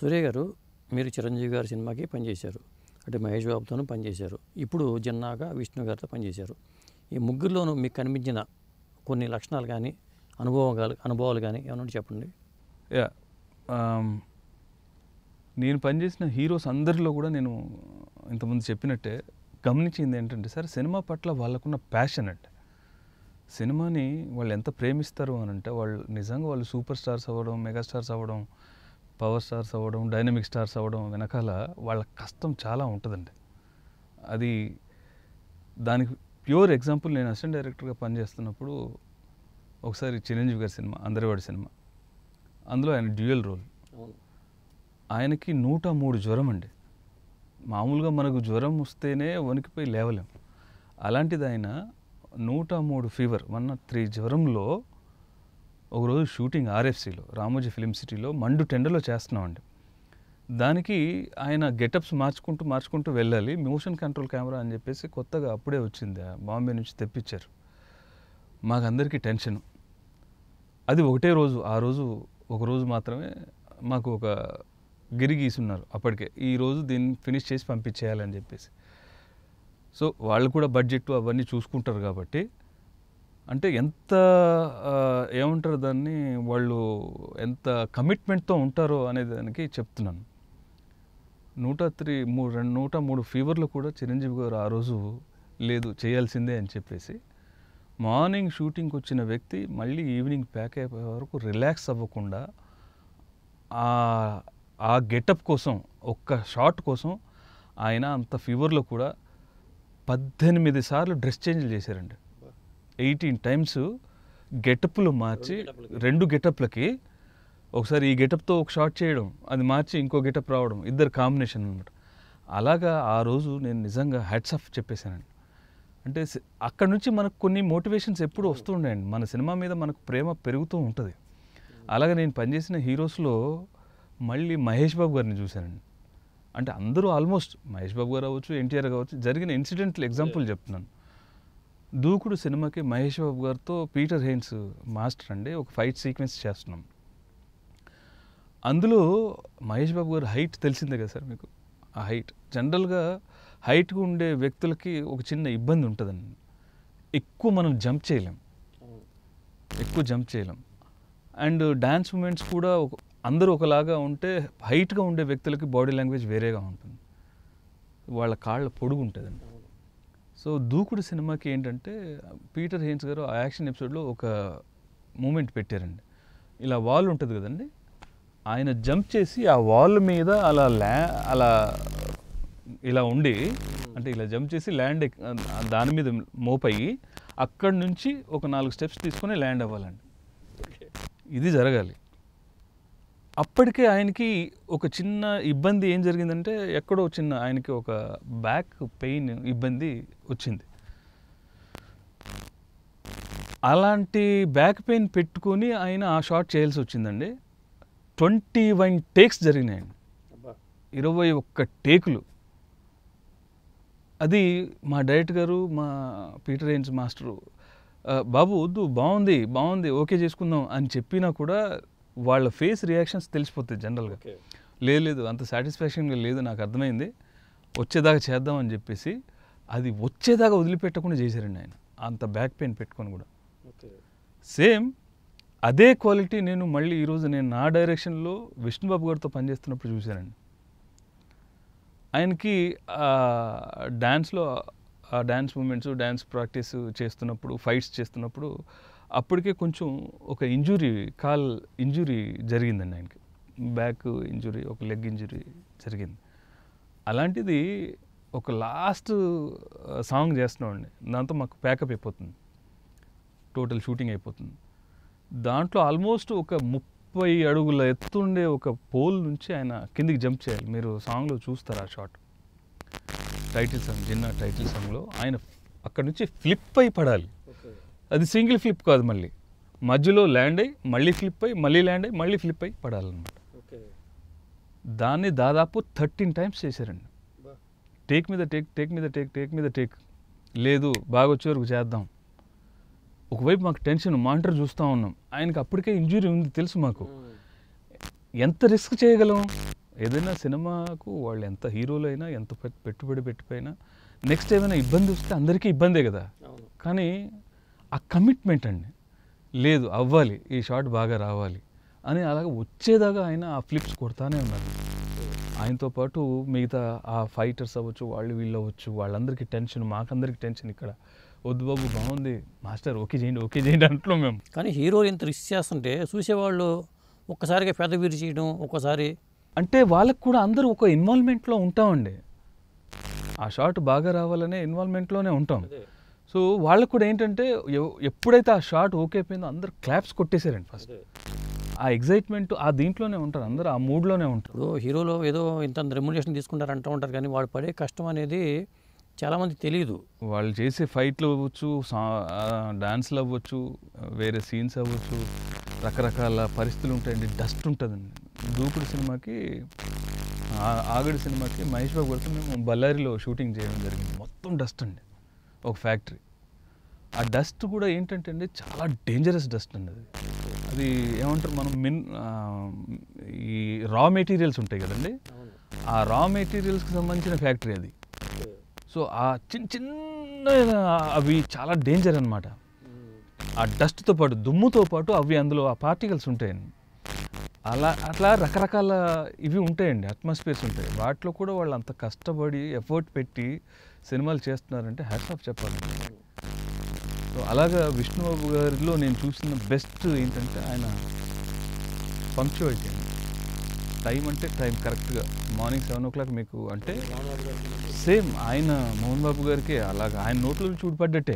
సూర్య గారు మీరు చిరంజీవి గారి సినిమాకి పనిచేశారు, అంటే మహేష్ బాబుతోనూ పనిచేశారు, ఇప్పుడు జిన్నాగా విష్ణు గారితో పనిచేశారు. ఈ ముగ్గురులోనూ మీకు కనిపించిన కొన్ని లక్షణాలు కానీ అనుభవాలు కానీ ఏమన్నా చెప్పండి. యా, నేను పనిచేసిన హీరోస్ అందరిలో కూడా నేను ఇంతకుముందు చెప్పినట్టే గమనించింది ఏంటంటే సార్, సినిమా పట్ల వాళ్ళకున్న ప్యాషన్ అంటే, సినిమాని వాళ్ళు ఎంత ప్రేమిస్తారు అని అంటే వాళ్ళు నిజంగా వాళ్ళు సూపర్ స్టార్స్ అవ్వడం, మెగాస్టార్స్ అవ్వడం, పవర్ స్టార్స్ అవ్వడం, డైనమిక్ స్టార్స్ అవ్వడం వెనకాల వాళ్ళ కష్టం చాలా ఉంటుందండి. అది దానికి ప్యూర్ ఎగ్జాంపుల్, నేను అసిస్టెంట్ డైరెక్టర్గా పనిచేస్తున్నప్పుడు ఒకసారి చిరంజీవి గారి సినిమా అందరివాడి సినిమా, అందులో ఆయన డ్యూయల్ రోల్. ఆయనకి 103 జ్వరం అండి. మామూలుగా మనకు జ్వరం వస్తేనే వణికిపోయి లేవలేం, అలాంటిది ఆయన 103 ఫీవర్ 103 జ్వరంలో ఒకరోజు షూటింగ్ ఆర్ఎఫ్సిలో రామోజీ ఫిలిం సిటీలో మండు టెండలో చేస్తున్నామండి. దానికి ఆయన గెటప్స్ మార్చుకుంటూ వెళ్ళాలి. మోషన్ కంట్రోల్ కెమెరా అని చెప్పేసి కొత్తగా అప్పుడే వచ్చింది, బాంబే నుంచి తెప్పించారు. మాకందరికీ టెన్షన్. అది ఒకటే రోజు, ఆ రోజు ఒకరోజు మాత్రమే మాకు ఒక గిరి గీసున్నారు అప్పటికే, ఈరోజు దీన్ని ఫినిష్ చేసి పంపించేయాలని చెప్పేసి. సో వాళ్ళు కూడా బడ్జెట్ అవన్నీ చూసుకుంటారు కాబట్టి, అంటే ఎంత ఏమంటారు దాన్ని, వాళ్ళు ఎంత కమిట్మెంట్తో ఉంటారో అనే దానికి చెప్తున్నాను. 103 ఫీవర్లో కూడా చిరంజీవి గారు ఆ రోజు లేదు చేయాల్సిందే అని చెప్పేసి, మార్నింగ్ షూటింగ్కి వచ్చిన వ్యక్తి మళ్ళీ ఈవినింగ్ ప్యాక్ అయిపోయే వరకు రిలాక్స్ అవ్వకుండా ఆ గెటప్ కోసం, ఒక్క షాట్ కోసం ఆయన అంత ఫీవర్లో కూడా 18 సార్లు డ్రెస్ చేంజ్లు చేశారండి. 18 టైమ్స్ గెటప్లు మార్చి, 2 గెటప్లకి ఒకసారి ఈ గెటప్తో ఒక షాట్ చేయడం, అది మార్చి ఇంకో గెటప్ రావడం, ఇద్దరు కాంబినేషన్ అనమాట. అలాగా ఆ రోజు నేను నిజంగా హ్యాట్స్ ఆఫ్ చెప్పేశానండి. అంటే అక్కడ నుంచి మనకు కొన్ని మోటివేషన్స్ ఎప్పుడు వస్తూ ఉండేయండి, మన సినిమా మీద మనకు ప్రేమ పెరుగుతూ ఉంటుంది. అలాగే నేను పనిచేసిన హీరోస్లో మళ్ళీ మహేష్ బాబు గారిని చూశానండి. అంటే అందరూ ఆల్మోస్ట్ మహేష్ బాబు గారు అవ్వచ్చు, ఎన్టీఆర్ కావచ్చు, జరిగిన ఇన్సిడెంట్లు ఎగ్జాంపుల్ చెప్తున్నాను. దూకుడు సినిమాకి మహేష్ బాబు గారితో పీటర్ హెయిన్స్ మాస్టర్ అండి ఒక ఫైట్ సీక్వెన్స్ చేస్తున్నాం. అందులో మహేష్ బాబు గారు హైట్ తెలిసిందే కదా సార్ మీకు. ఆ హైట్ జనరల్గా హైట్గా ఉండే వ్యక్తులకి ఒక చిన్న ఇబ్బంది ఉంటుందండి, ఎక్కువ మనం జంప్ చేయలేం. అండ్ డ్యాన్స్ మూమెంట్స్ కూడా అందరూ ఒకలాగా ఉంటే, హైట్గా ఉండే వ్యక్తులకి బాడీ లాంగ్వేజ్ వేరేగా ఉంటుంది, వాళ్ళ కాళ్ళ పొడుగు ఉంటుందండి. సో దూకుడు సినిమాకి ఏంటంటే పీటర్ హెయిన్స్ గారు ఆ యాక్షన్ ఎపిసోడ్లో ఒక మూమెంట్ పెట్టారండి. ఇలా వాల్ ఉంటుంది కదండి, ఆయన జంప్ చేసి ఆ వాల్ మీద అలా ఇలా ఉండి, అంటే ఇలా జంప్ చేసి ల్యాండ్ దాని మీద మోపయ్యి అక్కడి నుంచి ఒక 4 స్టెప్స్ తీసుకొని ల్యాండ్ అవ్వాలండి. ఇది జరగాలి. అప్పటికే ఆయనకి ఒక చిన్న ఇబ్బంది ఏం జరిగిందంటే, ఎక్కడో ఆయనకి ఒక బ్యాక్ పెయిన్ ఇబ్బంది వచ్చింది. అలాంటి బ్యాక్ పెయిన్ పెట్టుకొని ఆయన ఆ షాట్ చేయాల్సి వచ్చిందండి. 21 టేక్స్ జరిగినాయండి, 21 టేకులు. అది మా డైరెక్టర్ గారు, మా పీటర్ హెయిన్స్ మాస్టరు, బాబు వద్దు, బాగుంది ఓకే చేసుకుందాం అని చెప్పినా కూడా వాళ్ళ ఫేస్ రియాక్షన్స్ తెలిసిపోతాయి జనరల్గా. లేదు అంత సాటిస్ఫాక్షన్గా లేదు, నాకు అర్థమైంది, వచ్చేదాకా చేద్దాం అని చెప్పేసి అది వచ్చేదాకా వదిలిపెట్టకుండా చేశారండి ఆయన, అంత బ్యాక్ పెయిన్ పెట్టుకొని కూడా. సేమ్ అదే క్వాలిటీ నేను మళ్ళీ ఈరోజు నేను నా డైరెక్షన్లో విష్ణుబాబు గారితో పనిచేస్తున్నప్పుడు చూశానండి. ఆయనకి డ్యాన్స్లో ఆ డ్యాన్స్ మూమెంట్స్, డ్యాన్స్ ప్రాక్టీస్ చేస్తున్నప్పుడు, ఫైట్స్ చేస్తున్నప్పుడు అప్పటికే కొంచెం ఒక కాల్ ఇంజురీ జరిగిందండి ఆయనకి, బ్యాక్ ఇంజురీ, ఒక లెగ్ ఇంజురీ జరిగింది. అలాంటిది ఒక లాస్ట్ సాంగ్ చేస్తున్నామండి, దాంతో మాకు ప్యాకప్ అయిపోతుంది, టోటల్ షూటింగ్ అయిపోతుంది. దాంట్లో ఆల్మోస్ట్ ఒక 30 అడుగుల ఎత్తుండే ఒక పోల్ నుంచి ఆయన కిందికి జంప్ చేయాలి. మీరు సాంగ్లో చూస్తారు ఆ shot, title song, Ginna title సాంగ్లో ఆయన అక్కడ నుంచి ఫ్లిప్ అయి పడాలి. అది సింగిల్ ఫ్లిప్ కాదు, మళ్ళీ మధ్యలో ల్యాండ్ అయ్యి మళ్ళీ ఫ్లిప్ అయ్యి మళ్ళీ ల్యాండ్ అయ్యి మళ్ళీ ఫ్లిప్ అయ్యి పడాలన్నమాట. దాన్ని దాదాపు 13 టైమ్స్ చేశారండి. టేక్ మీద టేక్ లేదు, బాగా వచ్చే వరకు చేద్దాం. ఒకవైపు మాకు టెన్షన్, మానిటర్ చూస్తూ ఉన్నాం, ఆయనకి అప్పటికే ఇంజురీ ఉంది తెలుసు మాకు, ఎంత రిస్క్ చేయగలం, ఏదైనా సినిమాకు వాళ్ళు ఎంత హీరోలు అయినా ఎంత పెట్టుబడి పెట్టిపోయినా నెక్స్ట్ ఏమైనా ఇబ్బంది వస్తే అందరికీ ఇబ్బందే కదా. కానీ ఆ కమిట్మెంట్ అండి, లేదు అవ్వాలి, ఈ షాట్ బాగా రావాలి అని అలాగ వచ్చేదాకా ఆయన ఆ ఫ్లిప్స్ కొడతానే ఉన్నారు. ఆయనతో పాటు మిగతా ఆ ఫైటర్స్ అవ్వచ్చు, వాళ్ళు వీళ్ళు అవ్వచ్చు, వాళ్ళందరికీ టెన్షన్, మాకందరికి టెన్షన్. ఇక్కడ వద్దు బాబు బాగుంది మాస్టర్, ఓకే చేయండి అంటున్నాం మేము. కానీ హీరోలు ఇంత రిస్క్ చేస్తుంటే చూసేవాళ్ళు ఒక్కసారిగా పెద్ద వీరు చేయడం, ఒక్కసారి అంటే వాళ్ళకు కూడా అందరూ ఒక ఇన్వాల్వ్మెంట్లో ఉంటామండి. ఆ షాట్ బాగా రావాలనే ఇన్వాల్వ్మెంట్లోనే ఉంటాం. సో వాళ్ళకు కూడా ఏంటంటే ఎప్పుడైతే ఆ షాట్ ఓకే అయిపోయిందో అందరు క్లాప్స్ కొట్టేశారండి. ఫస్ట్ ఆ ఎగ్జైట్మెంట్ ఆ దీంట్లోనే ఉంటారు, అందరూ ఆ మూడ్లోనే ఉంటారు. ఇప్పుడు హీరోలో ఏదో ఇంత రెమ్యునరేషన్ తీసుకుంటారు అంటూ ఉంటారు, కానీ వాళ్ళు పడే కష్టం అనేది చాలామంది తెలియదు. వాళ్ళు చేసే ఫైట్లు అవ్వచ్చు, డాన్స్లు అవ్వచ్చు, వేరే సీన్స్ అవ్వచ్చు, రకరకాల పరిస్థితులు ఉంటాయండి. డస్ట్ ఉంటుందండి. దూకుడు సినిమాకి, ఆగడి సినిమాకి మహేష్ బాబు గారితో మేము బళ్ళారిలో షూటింగ్ చేయడం జరిగింది. మొత్తం డస్ట్ అండి, ఒక ఫ్యాక్టరీ. ఆ డస్ట్ కూడా ఏంటంటే అండి చాలా డేంజరస్ డస్ట్ అండి. అది ఏమంటారు, మనం ఈ రా మెటీరియల్స్ ఉంటాయి కదండి, ఆ రా మెటీరియల్స్కి సంబంధించిన ఫ్యాక్టరీ అది. సో ఆ చిన్న అవి చాలా డేంజర్ అనమాట. ఆ డస్ట్తో పాటు, దుమ్ముతో పాటు అవి అందులో ఆ పార్టికల్స్ ఉంటాయండి. అట్లా రకరకాల ఇవి ఉంటాయండి, అట్మాస్ఫియర్స్ ఉంటాయి. వాటిలో కూడా వాళ్ళు అంత కష్టపడి ఎఫర్ట్ పెట్టి సినిమాలు చేస్తున్నారంటే హ్యాట్స్ ఆఫ్ చెప్పాలి. సో అలాగా విష్ణుబాబు గారిలో నేను చూసిన బెస్ట్ ఏంటంటే ఆయన పంక్చువాలిటీ అండి. టైం అంటే టైం కరెక్ట్గా, మార్నింగ్ 7 o'clock మీకు అంటే సేమ్ ఆయన మోహన్ బాబు గారికి అలాగా ఆయన నోట్లో చూడపడ్డట్టే.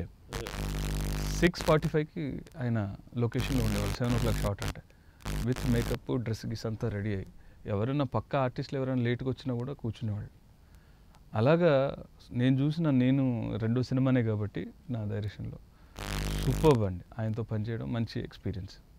6:45కి ఆయన లొకేషన్లో ఉండేవాళ్ళు. 7 o'clock షాట్ అంటే విత్ మేకప్, డ్రెస్ గిస్ అంతా రెడీ అయ్యి, ఎవరైనా పక్క ఆర్టిస్టులు ఎవరైనా లేట్గా వచ్చినా కూడా కూర్చునేవాళ్ళు. అలాగా నేను రెండో సినిమానే కాబట్టి నా డైరెక్షన్లో సూపర్బ్ అండి. ఆయనతో పనిచేయడం మంచి ఎక్స్పీరియన్స్.